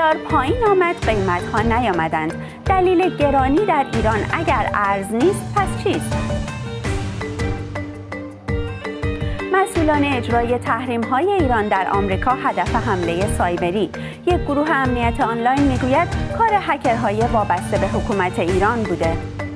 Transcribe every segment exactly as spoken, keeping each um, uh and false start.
دلار پایین آمد، قیمت‌ها نیامدند. دلیل گرانی در ایران اگر ارز نیست پس چیست؟ مسئولان اجرای تحریم‌های ایران در آمریکا هدف حمله سایبری. یک گروه امنیت آنلاین میگوید کار هکرهای وابسته به حکومت ایران بوده.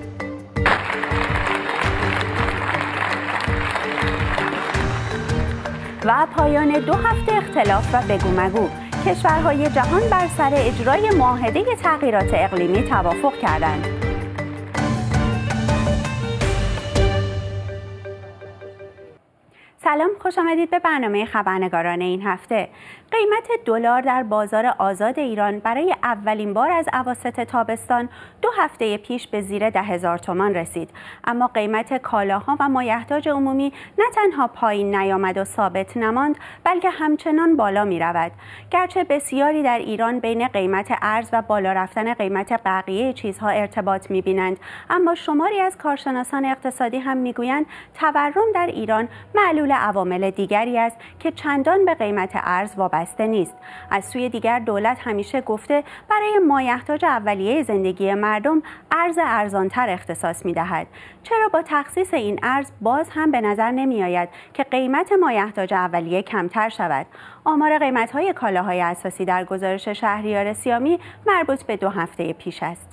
و پایان دو هفته اختلاف و بگو مگو. کشورهای جهان بر سر اجرای معاهده تغییرات اقلیمی توافق کردند. سلام، خوش آمدید به برنامه خبرنگاران این هفته. قیمت دلار در بازار آزاد ایران برای اولین بار از اواسط تابستان دو هفته پیش به زیر ده هزار تومان رسید، اما قیمت کالاها و مایحتاج عمومی نه تنها پایین نیامد و ثابت نماند، بلکه همچنان بالا می رود. گرچه بسیاری در ایران بین قیمت ارز و بالا رفتن قیمت بقیه چیزها ارتباط می بینند، اما شماری از کارشناسان اقتصادی هم می گویند تورم در ایران معلول عوامل دیگری است که چندان به قیمت ارز وابسته نیست. از سوی دیگر دولت همیشه گفته برای مایحتاج اولیه زندگی مردم ارز ارزانتر اختصاص می‌دهد. چرا با تخصیص این ارز باز هم به نظر نمی‌آید که قیمت مایحتاج اولیه کمتر شود؟ آمار قیمت‌های کالاهای اساسی در گزارش شهریار سیامی مربوط به دو هفته پیش است.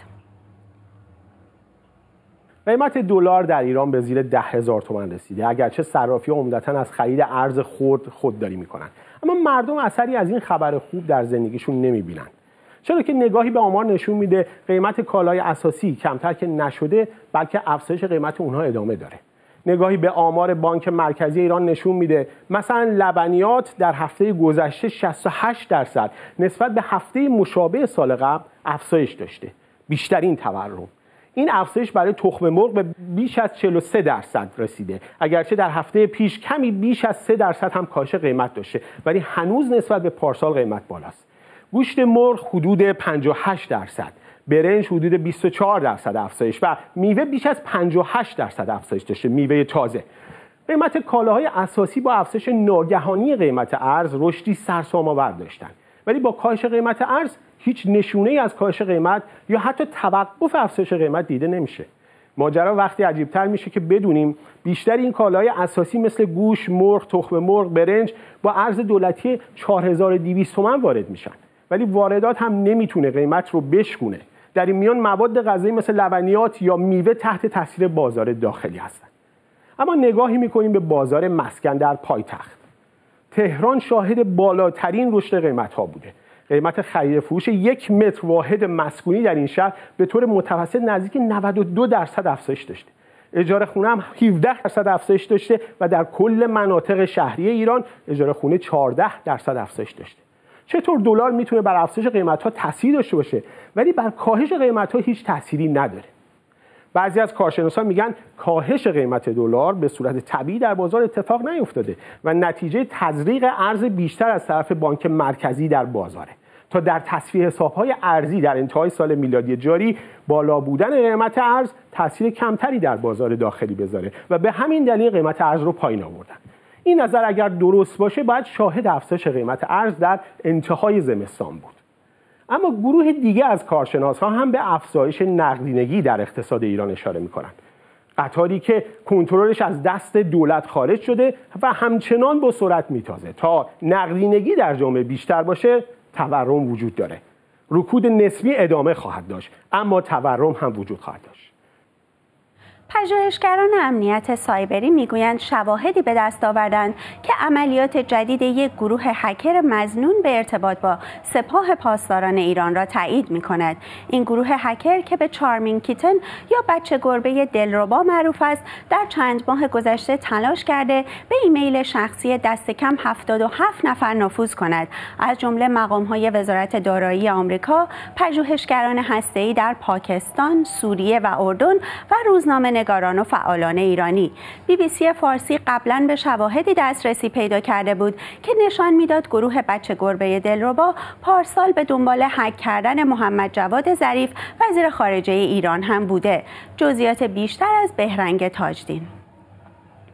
قیمت دلار در ایران به زیر ده هزار تومان رسیده، اگرچه صرافی‌ها عمدتاً از خرید ارز خرد خودداری می‌کنند، اما مردم اثری از این خبر خوب در زندگیشون نمی‌بینند. چرا که نگاهی به آمار نشون میده قیمت کالای اساسی کمتر که نشده، بلکه افزایش قیمت اونها ادامه داره. نگاهی به آمار بانک مرکزی ایران نشون میده مثلا لبنیات در هفته گذشته شصت و هشت درصد نسبت به هفته مشابه سال قبل افزایش داشته، بیشترین تورم. این افزایش برای تخم مرغ به بیش از چهل و سه درصد رسیده، اگرچه در هفته پیش کمی بیش از سه درصد هم کاهش قیمت داشته، ولی هنوز نسبت به پارسال قیمت بالاست. گوشت مرغ حدود پنجاه و هشت درصد، برنج حدود بیست و چهار درصد افزایش و میوه بیش از پنجاه و هشت درصد افزایش داشته، میوه تازه. قیمت کالاهای اساسی با افزایش ناگهانی قیمت ارز رشدی سرسام‌آور داشتند، ولی با کاهش قیمت ارز هیچ نشونه‌ای از کاهش قیمت یا حتی توقف افزایش قیمت دیده نمیشه. ماجرا وقتی عجیب‌تر میشه که بدونیم بیشتر این کالاهای اساسی مثل گوشت، مرغ، تخم مرغ، برنج با ارز دولتی چهار هزار و دویست تومان وارد میشن، ولی واردات هم نمیتونه قیمت رو بشکونه. در این میان مواد غذایی مثل لبنیات یا میوه تحت تاثیر بازار داخلی هستند. اما نگاهی میکنیم به بازار مسکن در پایتخت. تهران شاهد بالاترین رشد قیمت‌ها بوده. قیمت خرید فروش یک متر واحد مسکونی در این شهر به طور متوسط نزدیک نود و دو درصد افزایش داشته. اجاره خونه هم هفده درصد افزایش داشته و در کل مناطق شهری ایران اجاره خونه چهارده درصد افزایش داشته. چطور دلار میتونه بر افزایش قیمت‌ها تاثیر داشته باشه ولی بر کاهش قیمت‌ها هیچ تأثیری نداره؟ بعضی از کارشناسان میگن کاهش قیمت دلار به صورت طبیعی در بازار اتفاق نیفتاده و نتیجه تزریق ارز بیشتر از طرف بانک مرکزی در بازاره تا در تصفیه حساب‌های ارزی در انتهای سال میلادی جاری بالا بودن قیمت ارز تاثیر کمتری در بازار داخلی بذاره و به همین دلیل قیمت ارز رو پایین آوردن. این نظر اگر درست باشه باید شاهد افزایش قیمت ارز در انتهای زمستان بود. اما گروه دیگه از کارشناس‌ها هم به افزایش نقدینگی در اقتصاد ایران اشاره می‌کنند. قطاری که کنترلش از دست دولت خارج شده و همچنان با سرعت میتازه. تا نقدینگی در جامعه بیشتر باشه تورم وجود داره. رکود نسبی ادامه خواهد داشت، اما تورم هم وجود خواهد داشت. پژوهشگران امنیت سایبری میگویند شواهدی به دست آوردند که عملیات جدید یک گروه هکر مظنون به ارتباط با سپاه پاسداران ایران را تایید می‌کند. این گروه هکر که به چارمینگ کیتن یا بچه گربه دلربا معروف است، در چند ماه گذشته تلاش کرده به ایمیل شخصی دست کم هفتاد و هفت نفر نفوذ کند، از جمله مقام‌های وزارت دارایی آمریکا، پژوهشگران هسته‌ای در پاکستان، سوریه و اردن و روزنامه نگاران و فعالان ایرانی. بی بی سی فارسی قبلا به شواهدی دسترسی پیدا کرده بود که نشان میداد گروه بچه گربه دلربا پارسال به دنبال هک کردن محمد جواد ظریف وزیر خارجه ایران هم بوده. جزئیات بیشتر از بهرنگ تاجدین.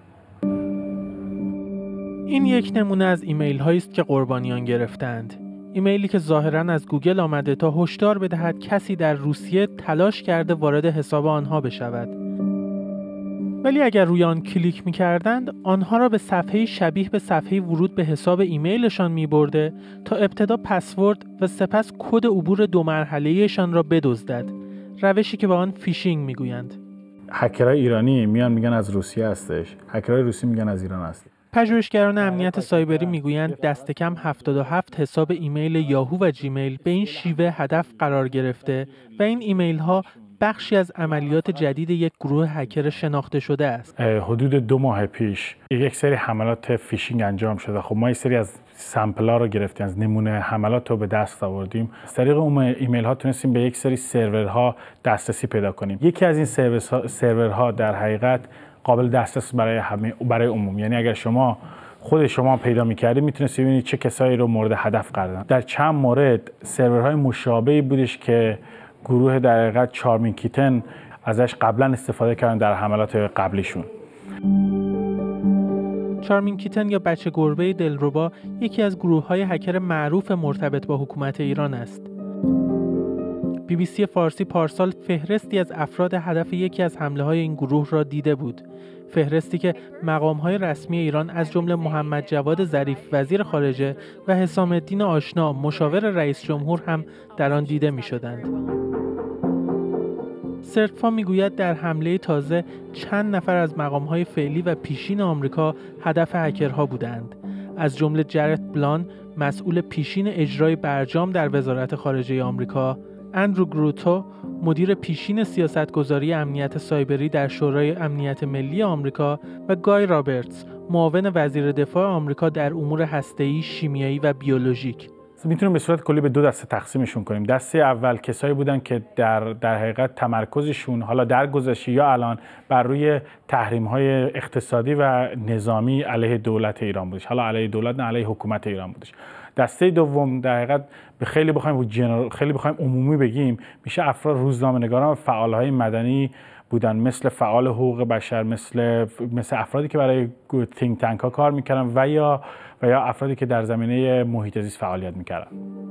این یک نمونه از ایمیل هایی است که قربانیان گرفتند. ایمیلی که ظاهراً از گوگل آمده تا هشدار بدهد کسی در روسیه تلاش کرده وارد حساب آنها بشود. ولی اگر روی آن کلیک می‌کردند، آنها را به صفحه‌ای شبیه به صفحه ورود به حساب ایمیلشان می‌برده تا ابتدا پسورد و سپس کد عبور دو مرحله‌ایشان را بدزدد. روشی که به آن فیشینگ می‌گویند. هکرهای ایرانی میان میگن از روسیه هستش، هکرهای روسی میگن از ایران هست. پژوهشگران امنیت سایبری میگویند دست کم هفتاد و هفت حساب ایمیل یاهو و جیمیل به این شیوه هدف قرار گرفته و این ایمیل ها بخشی از عملیات جدید یک گروه هکر شناخته شده است. حدود دو ماه پیش یک سری حملات فیشینگ انجام شده. خب ما یک سری از سامپل‌ها رو گرفتیم، از نمونه حملات رو به دست آوردیم. از طریق اون ایمیل ها تونستیم به یک سری سرورها دسترسی پیدا کنیم. یکی از این سرورها در حقیقت قابل دسترس برای همه برای عموم، یعنی اگر شما خود شما پیدا می‌کردید میتونستید ببینید چه کسایی رو مورد هدف قرار دادن. در چند مورد سرورهای مشابهی بودش که گروه در حقیقت چارمین کیتن ازش قبلا استفاده کردن در حملات قبلیشون. چارمین کیتن یا بچه گربه دلربا یکی از گروه‌های هکر معروف مرتبط با حکومت ایران است. بی بی سی فارسی پارسال فهرستی از افراد هدف یکی از حمله‌های این گروه را دیده بود. فهرستی که مقام‌های رسمی ایران از جمله محمد جواد ظریف وزیر خارجه و حسام الدین آشنا مشاور رئیس جمهور هم در آن دیده می‌شدند. سرفا میگوید در حمله تازه چند نفر از مقام‌های فعلی و پیشین آمریکا هدف هکرها بودند، از جمله جرت بلان مسئول پیشین اجرای برجام در وزارت خارجه آمریکا، اندرو گروتو مدیر پیشین سیاستگذاری امنیت سایبری در شورای امنیت ملی آمریکا و گای رابرتس معاون وزیر دفاع آمریکا در امور هسته‌ای، شیمیایی و بیولوژیک. میتونیم به صورت کلی به دو دسته تقسیمشون کنیم. دسته اول کسایی بودن که در در حقیقت تمرکزشون حالا در گذشته یا الان بر روی تحریم‌های اقتصادی و نظامی علیه دولت ایران بودش، حالا علیه دولت نه علیه حکومت ایران بودش. دسته دوم در حقیقت به خیلی بخوایم جنرال خیلی بخوایم عمومی بگیم میشه افراد روزنامه‌نگاران و فعال‌های مدنی بودن، مثل فعال حقوق بشر، مثل مثل افرادی که برای تینک تانک ها کار میکردن و یا و یا افرادی که در زمینه محیط زیست فعالیت میکردن.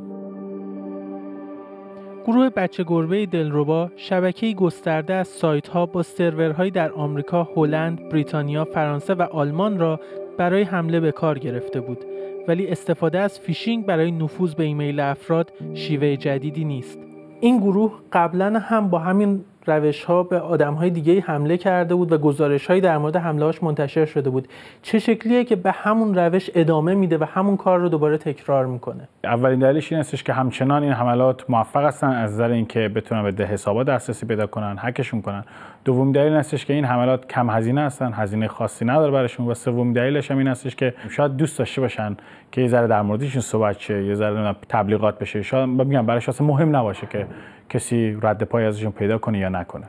گروه بچه گربه دلربا شبکه‌ای گسترده از سایت‌ها با سرورهایی در آمریکا، هلند، بریتانیا، فرانسه و آلمان را برای حمله به کار گرفته بود. ولی استفاده از فیشینگ برای نفوذ به ایمیل افراد شیوه جدیدی نیست. این گروه قبلا هم با همین روش‌ها به آدم‌های دیگه حمله کرده بود و گزارش‌هایی در مورد حمله‌هاش منتشر شده بود. چه شکلیه که به همون روش ادامه میده و همون کار رو دوباره تکرار میکنه؟ اولین دلیلش این هستش که همچنان این حملات موفق هستن از نظر اینکه بتونن به حسابات دسترسی پیدا کنن، هکشون کنن. دومین دلیل هستش که این حملات کم هزینه هستن، هزینه خاصی نداره براشون. و سومین دلیلش هم این هستش که شاید دوست داشته باشن که یه ذره در موردشون صحبت شه، یه ذره تبلیغات بشه. شاید میگم براش اصلا مهم نباشه که کسی رد پای ازشون پیدا کنه یا نکنه.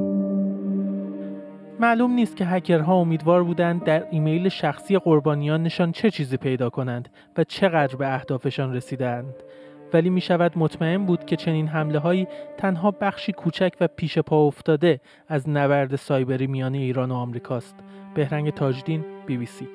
معلوم نیست که هکرها امیدوار بودند در ایمیل شخصی قربانیانشان چه چیزی پیدا کنند و چقدر به اهدافشان رسیدند. ولی می شود مطمئن بود که چنین حمله هایی تنها بخشی کوچک و پیش پا افتاده از نبرد سایبری میان ایران و آمریکاست. بهرنگ تاجدین، بی بی سی.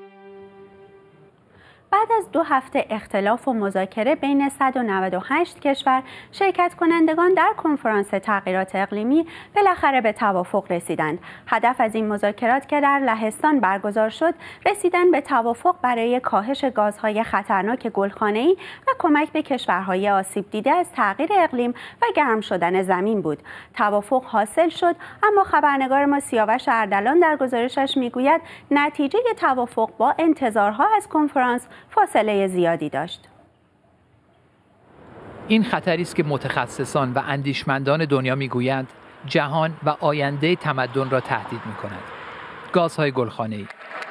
بعد از دو هفته اختلاف و مذاکره بین صد و نود و هشت کشور، شرکت کنندگان در کنفرانس تغییرات اقلیمی بالاخره به توافق رسیدند. هدف از این مذاکرات که در لهستان برگزار شد، رسیدن به توافق برای کاهش گازهای خطرناک گلخانه‌ای و کمک به کشورهای آسیب دیده از تغییر اقلیم و گرم شدن زمین بود. توافق حاصل شد، اما خبرنگار ما سیاوش اردلان در گزارشش میگوید نتیجه توافق با انتظارها از کنفرانس فاصله زیادی داشت. این خطری است که متخصصان و اندیشمندان دنیا میگویند جهان و آینده تمدن را تهدید می‌کند. گازهای گلخانه‌ای.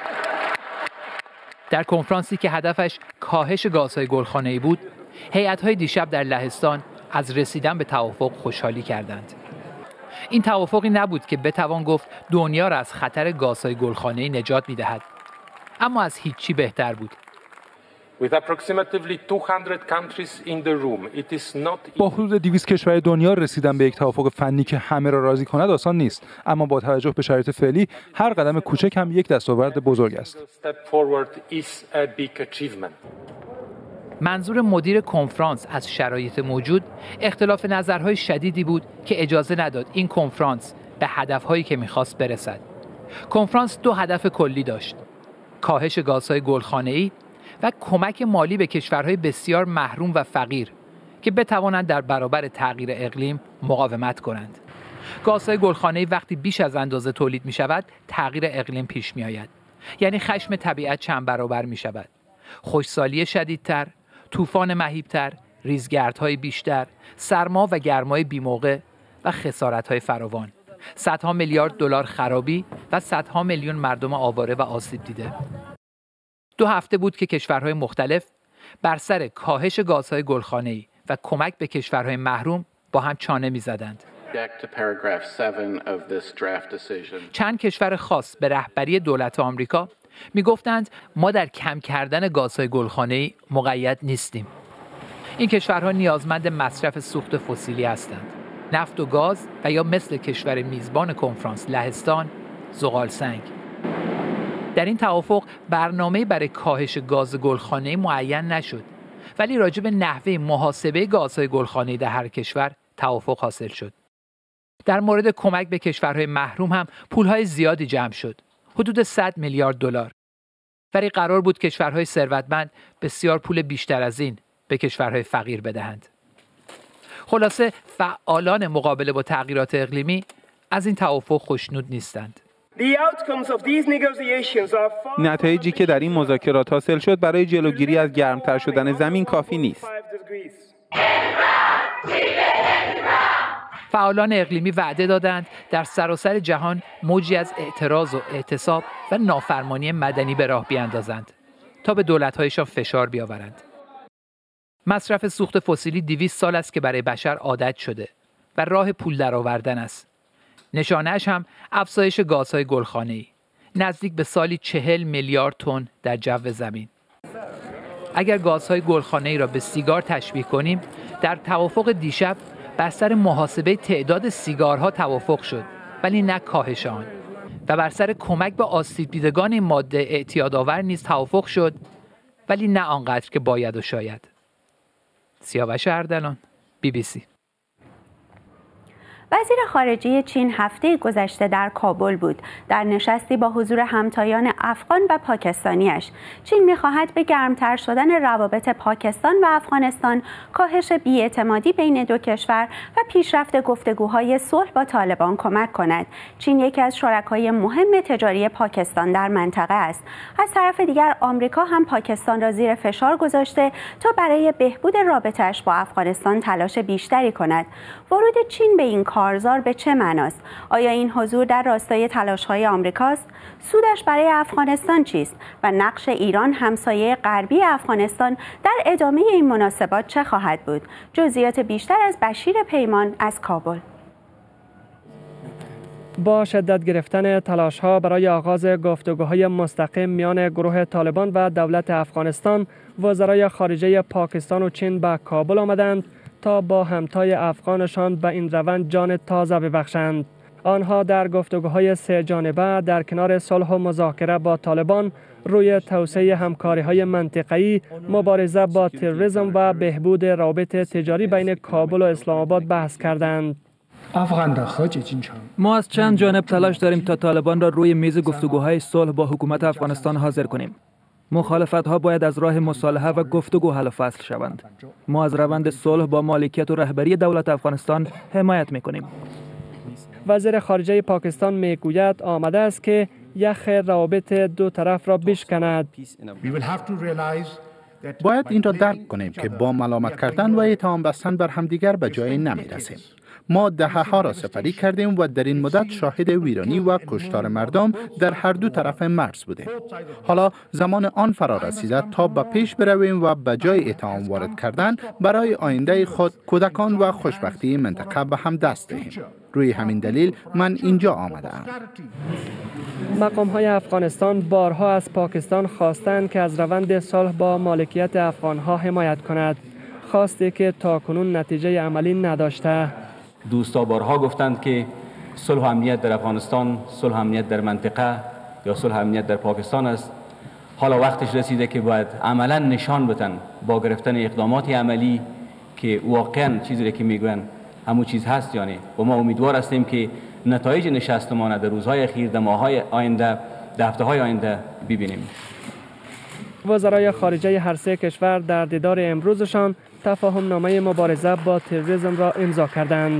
در کنفرانسی که هدفش کاهش گازهای گلخانه‌ای بود، هیئت‌های دیشب در لهستان از رسیدن به توافق خوشحالی کردند. این توافقی نبود که بتوان گفت دنیا را از خطر گازهای گلخانه‌ای نجات می‌دهد، اما از هیچی بهتر بود. با حدود دویست کشور دنیا رسیدن به یک توافق فنی که همه را راضی کند آسان نیست، اما با توجه به شرایط فعلی هر قدم کوچک هم یک دستاورد بزرگ است. منظور مدیر کنفرانس از شرایط موجود اختلاف نظرهای شدیدی بود که اجازه نداد این کنفرانس به هدفهایی که می‌خواست برسد. کنفرانس دو هدف کلی داشت: کاهش گازهای گلخانه‌ای و کمک مالی به کشورهای بسیار محروم و فقیر که بتوانند در برابر تغییر اقلیم مقاومت کنند. گازهای گلخانه‌ای وقتی بیش از اندازه تولید می‌شود، تغییر اقلیم پیش می‌آید. یعنی خشم طبیعت چند برابر می‌شود. خشکسالی شدیدتر، طوفان مهیبتر، ریزگردهای بیشتر، سرما و گرمای بیموقع و خسارت‌های فراوان. صدها میلیارد دلار خرابی و صدها میلیون مردم آواره و آسیب دیده. دو هفته بود که کشورهای مختلف بر سر کاهش گازهای گلخانه‌ای و کمک به کشورهای محروم با هم چانه می‌زدند. چند کشور خاص به رهبری دولت آمریکا می‌گفتند ما در کم کردن گازهای گلخانه‌ای مقید نیستیم. این کشورها نیازمند مصرف سوخت فسیلی هستند. نفت و گاز و یا مثل کشور میزبان کنفرانس لهستان، زغال سنگ. در این توافق برنامه‌ای برای کاهش گاز گلخانه‌ای معین نشد، ولی راجع به نحوه محاسبه گازهای گلخانه‌ای در هر کشور توافق حاصل شد. در مورد کمک به کشورهای محروم هم پولهای زیادی جمع شد، حدود صد میلیارد دلار. ولی قرار بود کشورهای ثروتمند بسیار پول بیشتر از این به کشورهای فقیر بدهند. خلاصه فعالان مقابله با تغییرات اقلیمی از این توافق خوشنود نیستند. نتایجی که در این مذاکرات حاصل شد برای جلوگیری از گرمتر شدن زمین کافی نیست. فعالان اقلیمی وعده دادند در سراسر جهان موجی از اعتراض و اعتصاب و نافرمانی مدنی به راه بیاندازند تا به دولت‌هایشان فشار بیاورند. مصرف سوخت فسیلی دویست سال است که برای بشر عادت شده و راه پول درآوردن است. نشانه‌اش هم افزایش گازهای گلخانه‌ای، نزدیک به سالی چهل میلیارد تن در جو زمین. اگر گازهای گلخانه‌ای را به سیگار تشبیه کنیم، در توافق دیشب بر سر محاسبه تعداد سیگارها توافق شد، ولی نه کاهش آن. و بر سر کمک به آسیب دیدگان این ماده اعتیادآور نیز توافق شد، ولی نه آنقدر که باید و شاید. سیاوش اردلان، بی بی سی. وزیر خارجه چین هفته گذشته در کابل بود. در نشستی با حضور همتایان افغان و پاکستانیش، چین می‌خواهد به گرمتر شدن روابط پاکستان و افغانستان، کاهش بی‌اعتمادی بین دو کشور و پیشرفت گفتگوهای صلح با طالبان کمک کند. چین یکی از شرکای مهم تجاری پاکستان در منطقه است. از طرف دیگر آمریکا هم پاکستان را زیر فشار گذاشته تا برای بهبود رابطه‌اش با افغانستان تلاش بیشتری کند. ورود چین به این کارزار به چه معناست؟ آیا این حضور در راستای تلاش‌های آمریکاست؟ سودش برای افغانستان چیست؟ و نقش ایران همسایه غربی افغانستان در ادامه این مناسبات چه خواهد بود؟ جزئیات بیشتر از بشیر پیمان از کابل. با شدت گرفتن تلاش‌ها برای آغاز گفتگوهای مستقیم میان گروه طالبان و دولت افغانستان، وزرای خارجه پاکستان و چین به کابل آمدند تا با همتای افغانشان به این روند جان تازه ببخشند. آنها در گفتگوهای سه جانبه در کنار صلح و مذاکره با طالبان روی توسعه همکاری‌های منطقه‌ای، مبارزه با تروریسم و بهبود روابط تجاری بین کابل و اسلام آباد بحث کردند. ما از چند جانب تلاش داریم تا طالبان را روی میز گفتگوهای صلح با حکومت افغانستان حاضر کنیم. مخالفت‌ها باید از راه مصالحه و گفتگو حل و فصل شوند. ما از روند صلح با مالکیت و رهبری دولت افغانستان حمایت می‌کنیم. وزیر خارجه پاکستان میگوید آمده است که یخ روابط دو طرف را بشکند. باید این را درک کنیم که با ملامت کردن و اتهام بستن بر همدیگر به جایی نمی‌رسیم. ما دهه‌ها را سپری کردیم و در این مدت شاهد ویرانی و کشتار مردم در هر دو طرف مرز بودیم. حالا زمان آن فرا رسیده تا به پیش برویم و به جای اتهام وارد کردن برای آینده خود، کودکان و خوشبختی منطقه به هم دست دهیم. روی همین دلیل من اینجا آمده‌ام. مقام‌های افغانستان بارها از پاکستان خواستند که از روند صلح با مالکیت افغان‌ها حمایت کند، خواسته که تاکنون نتیجه عملی نداشته. دوستا بارها گفتند که صلح و امنیت در افغانستان، صلح و امنیت در منطقه یا صلح و امنیت در پاکستان است. حالا وقتش رسیده که باید عملا نشان بدن با گرفتن اقدامات عملی که واقعا چیزی که میگن همون چیز هست یا نه. و ما امیدوار هستیم که نتایج نشست ما در روزهای اخیر، در ماه‌های آینده، در هفته‌های آینده ببینیم. وزرای خارجه هر سه کشور در دیدار امروزشان تفاهم نامه مبارزه با تروریسم را امضا کردند.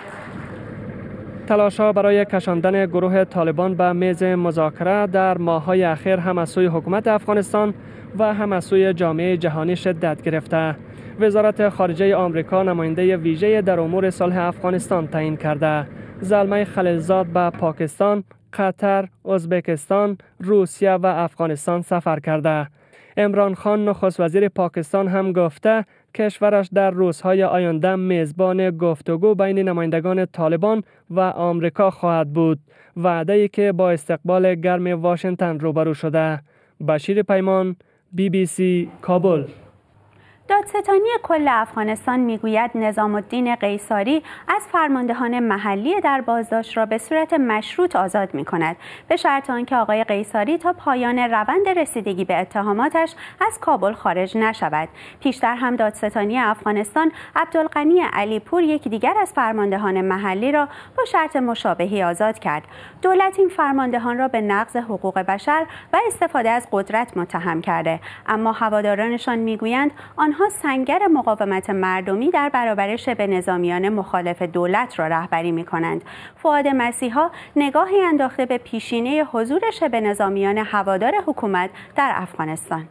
تلاش‌ها برای کشاندن گروه طالبان به میز مذاکره در ماه‌های اخیر هم از سوی حکومت افغانستان و هم از سوی جامعه جهانی شدت گرفته. وزارت خارجه آمریکا نماینده ویژه در امور صلح افغانستان تعیین کرده. زلمه خلیلزاد به پاکستان، قطر، ازبکستان، روسیه و افغانستان سفر کرده. عمران خان نخست وزیر پاکستان هم گفته کشورش در روزهای آینده میزبان گفتگو بین نمایندگان طالبان و آمریکا خواهد بود. وعده‌ای که با استقبال گرم واشنگتن روبرو شده. بشیر پیمان، بی بی سی، کابل. دادستانی کل افغانستان میگوید نظام الدین قیصاری از فرماندهان محلی در بازداشت را به صورت مشروط آزاد می کند، به شرط آنکه آقای قیصاری تا پایان روند رسیدگی به اتهاماتش از کابل خارج نشود. پیشتر هم دادستانی افغانستان عبدالغنی علیپور یکی دیگر از فرماندهان محلی را با شرط مشابهی آزاد کرد. دولت این فرماندهان را به نقض حقوق بشر و استفاده از قدرت متهم کرده، اما هوادارانشان میگویند آنها سنگر مقاومت مردمی در برابر شبه نظامیان مخالف دولت را رهبری می کنند. فؤاد مسیحا نگاهی انداخته به پیشینه حضور شبه نظامیان هوادار حکومت در افغانستان.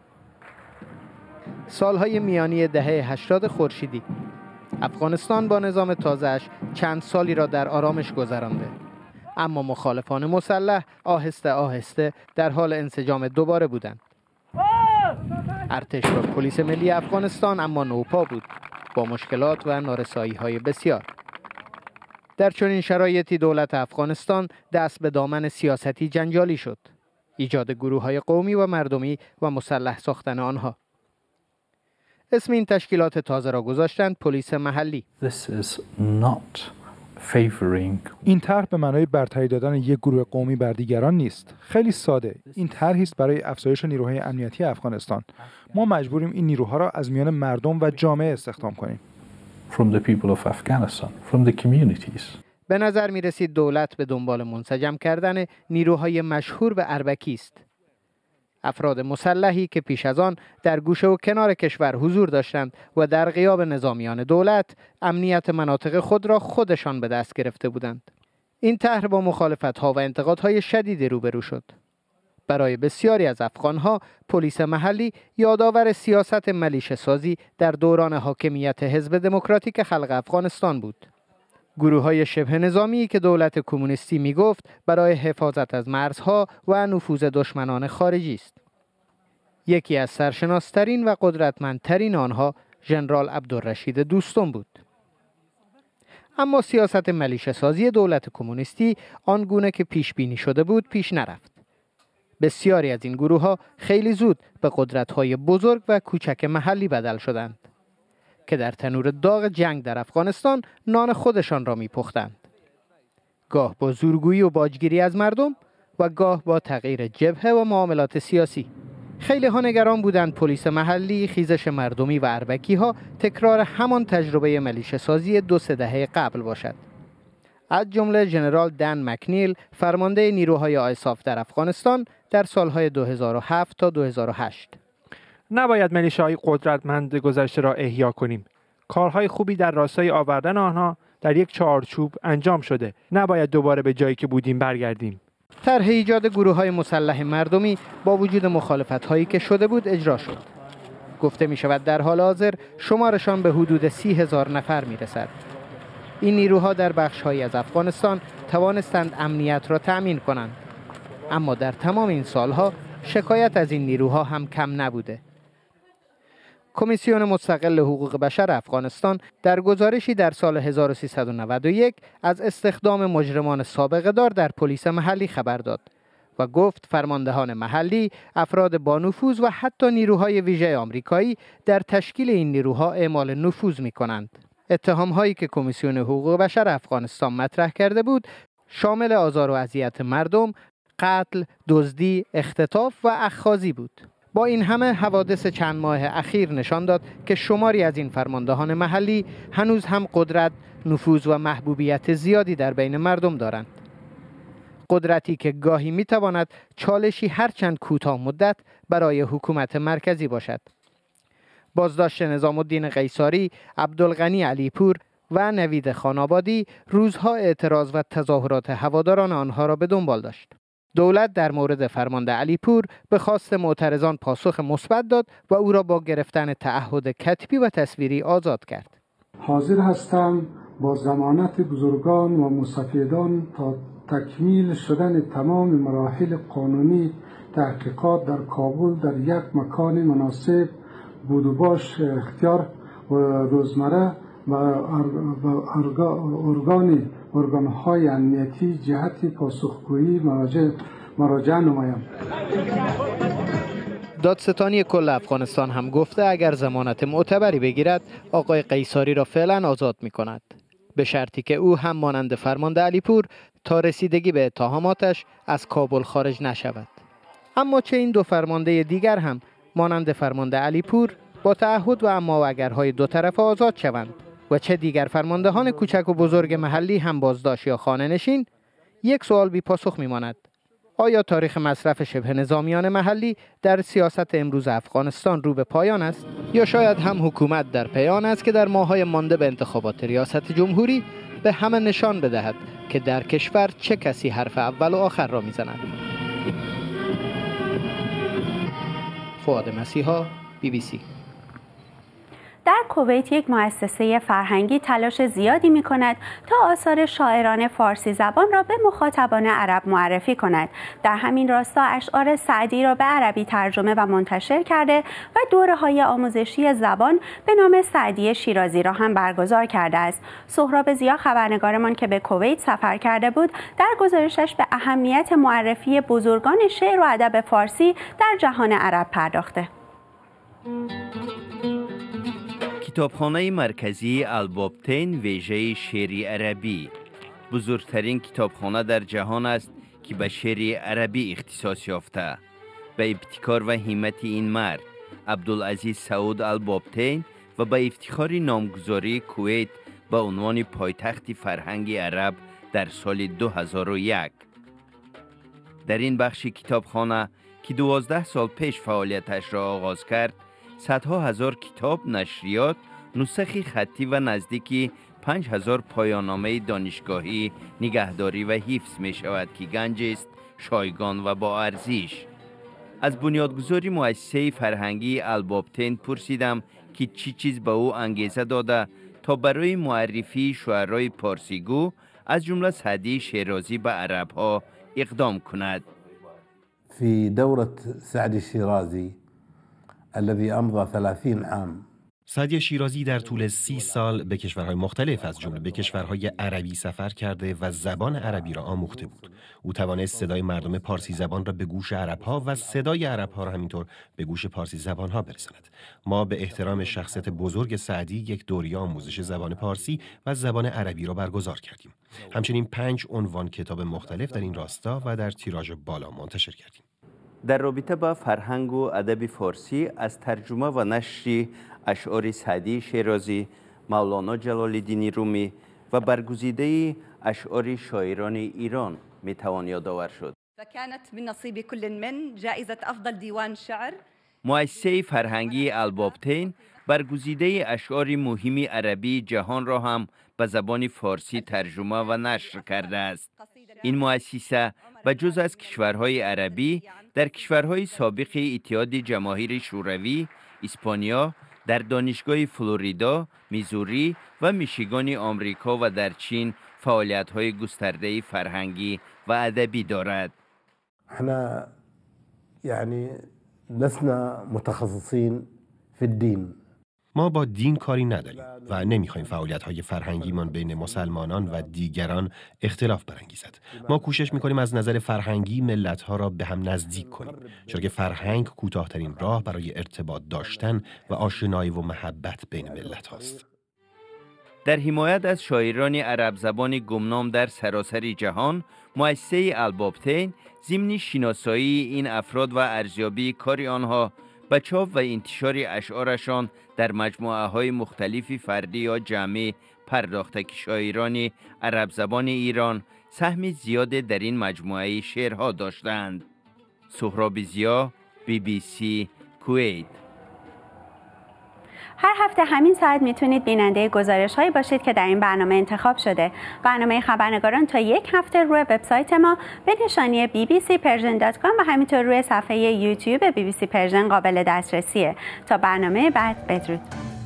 سالهای میانی دهه هشتاد خورشیدی، افغانستان با نظام تازه‌اش چند سالی را در آرامش گذرانده، اما مخالفان مسلح آهسته آهسته در حال انسجام دوباره بودند. ارتش و پلیس ملی افغانستان اما نوپا بود، با مشکلات و نارسایی‌های بسیار. در چنین شرایطی دولت افغانستان دست به دامن سیاستی جنجالی شد، ایجاد گروه‌های قومی و مردمی و مسلح ساختن آنها. اسم این تشکیلات تازه را گذاشتند پلیس محلی. این طرح به معنای برتری دادن یک گروه قومی بر دیگران نیست. خیلی ساده. این طرحی است برای افزایش نیروهای امنیتی افغانستان. ما مجبوریم این نیروها را از میان مردم و جامعه استخدام کنیم. From the people of Afghanistan, from the communities. به نظر می رسید دولت به دنبال منسجم کردن نیروهای مشهور به اربکی است. افراد مسلحی که پیش از آن در گوشه و کنار کشور حضور داشتند و در غیاب نظامیان دولت امنیت مناطق خود را خودشان به دست گرفته بودند. این طرح با مخالفت‌ها و انتقادهای شدیدی روبرو شد. برای بسیاری از افغان‌ها پلیس محلی یادآور سیاست ملیشه سازی در دوران حاکمیت حزب دموکراتیک خلق افغانستان بود. گروه‌های شبه نظامی که دولت کمونیستی می‌گفت برای حفاظت از مرزها و نفوذ دشمنان خارجی است. یکی از سرشناس‌ترین و قدرتمندترین آنها ژنرال عبدالرشید دوستم بود. اما سیاست ملیشه سازی دولت کمونیستی آنگونه که پیش بینی شده بود پیش نرفت. بسیاری از این گروه‌ها خیلی زود به قدرت‌های بزرگ و کوچک محلی بدل شدند که در تنور داغ جنگ در افغانستان نان خودشان را می‌پختند. گاه با زورگویی و باجگیری از مردم و گاه با تغییر جبهه و معاملات سیاسی. خیلی ها نگران بودند پلیس محلی، خیزش مردمی و اربکی ها تکرار همان تجربه ملیشه سازی دو سه دهه قبل باشد. از جمله ژنرال دن مکنیل، فرمانده نیروهای آیساف در افغانستان در سالهای دو هزار و هفت تا دو هزار و هشت. نباید ملیشه‌های قدرتمند گذشته را احیا کنیم. کارهای خوبی در راستای آوردن آنها در یک چارچوب انجام شده. نباید دوباره به جایی که بودیم برگردیم. طرح ایجاد گروه‌های مسلح مردمی با وجود مخالفت‌هایی که شده بود اجرا شد. گفته می شود در حال حاضر شمارشان به حدود سی هزار نفر می رسد. این نیروها در بخش‌هایی از افغانستان توانستند امنیت را تأمین کنند. اما در تمام این سالها شکایت از این نیروها هم کم نبوده. کمیسیون مستقل حقوق بشر افغانستان در گزارشی در سال هزار و سیصد و نود و یک از استخدام مجرمان سابقه دار در پلیس محلی خبر داد و گفت فرماندهان محلی، افراد با نفوذ و حتی نیروهای ویژه آمریکایی در تشکیل این نیروها اعمال نفوذ می کنند. اتهام‌هایی که کمیسیون حقوق بشر افغانستان مطرح کرده بود شامل آزار و اذیت مردم، قتل، دزدی، اختطاف و اخاذی بود. با این همه حوادث چند ماه اخیر نشان داد که شماری از این فرماندهان محلی هنوز هم قدرت، نفوذ و محبوبیت زیادی در بین مردم دارند. قدرتی که گاهی میتواند چالشی هرچند کوتاه مدت برای حکومت مرکزی باشد. بازداشت نظام الدین قیصاری، عبدالغنی علیپور و نوید خانابادی روزها اعتراض و تظاهرات هواداران آنها را به دنبال داشت. دولت در مورد فرمانده علیپور به خواست معترضان پاسخ مثبت داد و او را با گرفتن تعهد کتبی و تصویری آزاد کرد. حاضر هستم با ضمانت بزرگان و مستفیدان تا تکمیل شدن تمام مراحل قانونی تحقیقات در کابل در یک مکان مناسب بود و باش اختیار و روزمره و ارگان ارگان‌های امنیتی جهت پاسخگویی مراجع مراجعه نمایم. دادستانی کل افغانستان هم گفته اگر ضمانت معتبری بگیرد آقای قیصاری را فعلا آزاد می کند، به شرطی که او هم مانند فرمانده علیپور تا رسیدگی به اتهاماتش از کابل خارج نشود. اما چه این دو فرمانده دیگر هم مانند فرمانده علیپور با تعهد و اما و اگرهای دو طرف آزاد شوند و چه دیگر فرماندهان کوچک و بزرگ محلی هم بازداشت یا خانه نشین، یک سوال بی پاسخ میماند. آیا تاریخ مصرف شبه نظامیان محلی در سیاست امروز افغانستان رو به پایان است یا شاید هم حکومت در پیان است که در ماه‌های مانده به انتخابات ریاست جمهوری به همه نشان بدهد که در کشور چه کسی حرف اول و آخر را میزند؟ فؤاد مسیحا، بی بی سی. در کویت یک مؤسسه فرهنگی تلاش زیادی می کند تا آثار شاعران فارسی زبان را به مخاطبان عرب معرفی کند. در همین راستا اشعار سعدی را به عربی ترجمه و منتشر کرده و دوره‌های آموزشی زبان به نام سعدی شیرازی را هم برگزار کرده است. سهراب ضیا خبرنگارمان که به کویت سفر کرده بود، در گزارشش به اهمیت معرفی بزرگان شعر و ادب فارسی در جهان عرب پرداخته. کتابخانه مرکزی البابتین ویژه شعر عربی بزرگترین کتابخانه در جهان است که به شعر عربی اختصاص یافته. به ابتکار و همت این مرد عبدالعزیز سعود البابتین و به افتخار نامگذاری کویت به عنوان پایتخت فرهنگ عرب در سال دو هزار و یک. در این بخش کتابخانه که دوازده سال پیش فعالیتش را آغاز کرد، صدها هزار کتاب، نشریات، نسخ خطی و نزدیکی پنج هزار پایان‌نامه دانشگاهی نگهداری و حفظ می شود که گنج است شایگان و با ارزش. از بنیادگذاری مؤسسه فرهنگی البابتین پرسیدم که چی چیز به او انگیزه داده تا برای معرفی شعرای پارسیگو از جمله سعدی شیرازی به عرب‌ها اقدام کند. في دورة سعدي الشيرازي الذي أمضى ثلاثين عام. سعدی شیرازی در طول سی سال به کشورهای مختلف از جمله به کشورهای عربی سفر کرده و زبان عربی را آموخته بود. او توانست صدای مردم پارسی زبان را به گوش عربها و صدای عربها را همینطور به گوش پارسی زبانها برساند. ما به احترام شخصیت بزرگ سعدی یک دوره آموزش زبان پارسی و زبان عربی را برگزار کردیم. همچنین پنج عنوان کتاب مختلف در این راستا و در تیراژ بالا منتشر کردیم. در رابطه با فرهنگ و ادب فارسی از ترجمه و نشر اشعار سعدی شیرازی، مولانا جلال الدین رومی و برگزیده اشعار شاعران ایران می توان یادآور شد. فكانت من نصيب كل من جائزة افضل دیوان شعر. مؤسسه فرهنگی البابتین برگزیده اشعار مهم عربی جهان را هم به زبان فارسی ترجمه و نشر کرده است. این مؤسسه به جز از کشورهای عربی در کشورهای سابق اتحاد جماهیر شوروی، اسپانیا، در دانشگاه فلوریدا، میزوری و میشیگان آمریکا و در چین فعالیت‌های گسترده فرهنگی و ادبی دارد. احنا يعني لسنا متخصصين في الدين. ما با دین کاری نداریم و نمیخوایم فعالیت‌های فرهنگیمان بین مسلمانان و دیگران اختلاف برانگیزد. ما کوشش میکنیم از نظر فرهنگی ملت‌ها را به هم نزدیک کنیم، چرا که فرهنگ کوتاه‌ترین راه برای ارتباط داشتن و آشنایی و محبت بین ملت‌هاست. در حمایت از شاعران عرب زبان گمنام در سراسر جهان، مؤسسه البابتین ضمن شناسایی این افراد و ارزیابی کار آنها به چاپ و انتشار اشعارشان در مجموعه های مختلفی فردی یا جمعی پرداخته که شاعران عرب زبان ایران سهم زیاد در این مجموعه شعرها داشتند. سهراب ضیا، بی بی سی، کویت. هر هفته همین ساعت میتونید بیننده گزارش هایی باشید که در این برنامه انتخاب شده. برنامه خبرنگاران تا یک هفته روی وبسایت ما به نشانی بی بی سی پرژن دات کام و همینطور روی صفحه یوتیوب بی بی سی پرژن قابل دسترسیه. تا برنامه بعد، بدرود.